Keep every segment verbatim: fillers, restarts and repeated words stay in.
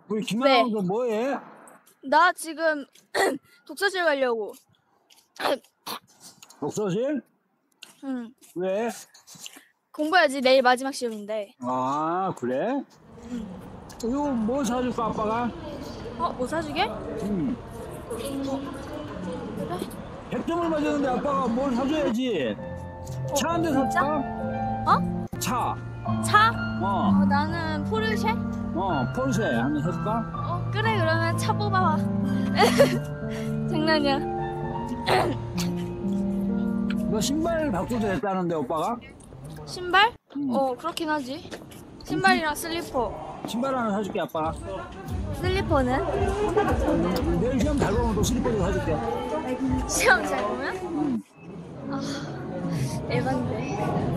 우리 김나영 너 뭐해? 나 지금 독서실 가려고. 독서실? 응. 왜? 공부해야지. 내일 마지막 시험인데. 아 그래? 응. 이거 뭐 사줄까 아빠가? 어? 뭐 사주게? 응. 어. 그래? 백 점을 맞았는데 아빠가 뭘 사줘야지. 어, 차 한 대 진짜? 사줄까? 어? 차. 차? 어. 어, 나는 포르쉐? 어, 폴쉐 한 대 사줄까? 어, 그래. 그러면 차 뽑아와. 장난이야. 너 신발 바꾸도 됐다는데 오빠가? 신발? 응. 어, 그렇긴 하지. 신발이랑 슬리퍼. 신발 하나 사줄게 아빠가. 슬리퍼는? 내일 시험 잘 보면 또 슬리퍼도 사줄게. 시험 잘 보면? 응. 아, 에반데.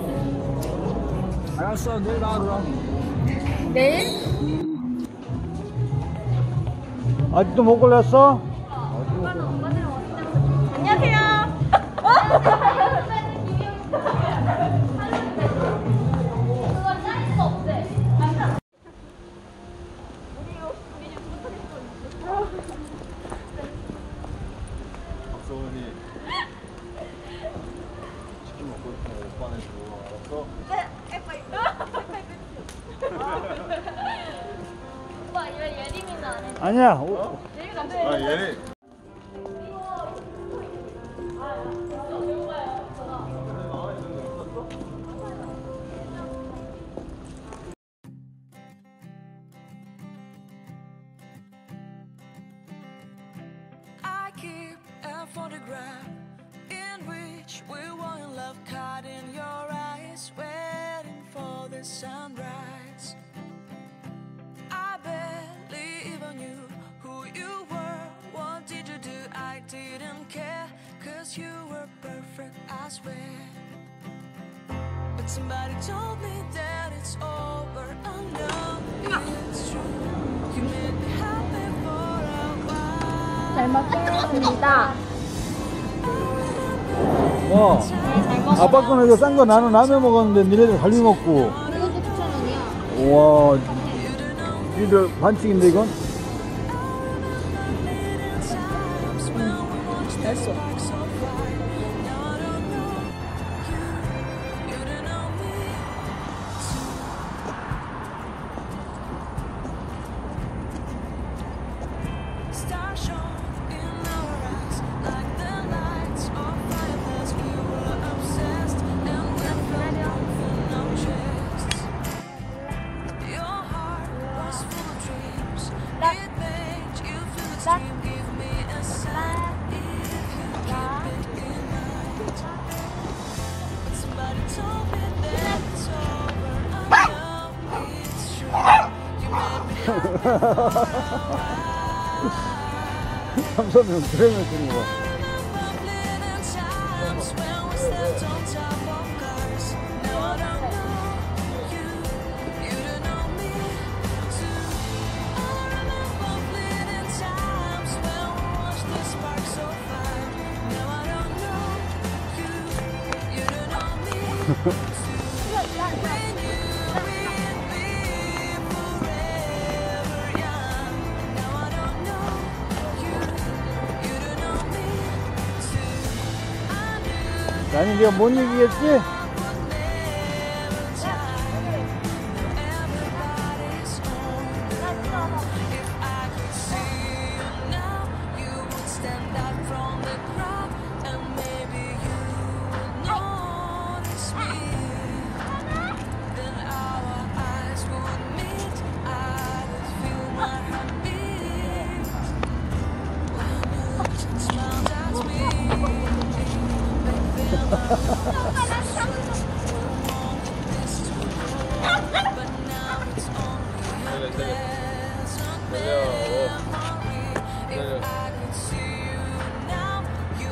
알았어 내일 나와 그럼. 내일? 아직도 못 골랐어? 안녕하세요. 박서원이 치킨 먹고 있으면 오빠는 줘. 알았어? 오빠 이거 예림이는 안 해. 아니야. 오. 아 얘네 I keep a photograph in which we were in love, caught in your eyes, waiting for the sunrise. I barely even knew who you were. What did you do? I didn't care, cause you were perfect, I swear. But somebody told me that it's over. I know it's true. You made me happy for a while. 잘 먹겠습니다. 뭐? 아빠 거는 이거 싼 거 나는 라면 먹었는데 니네들 갈비 먹고. 이것도 구천 원이야. 우와. 니들 반칙인데 이건? 됐어. 삼선은 그러면 주는 거. 아니 네가 못 이기겠지? 내려 내려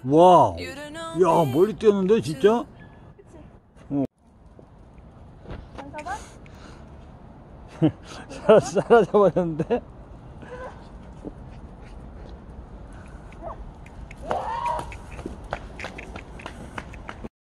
와, You don't know 야 me. 멀리 뛰었는데 진짜? 잠깐만. 사라져버렸는데?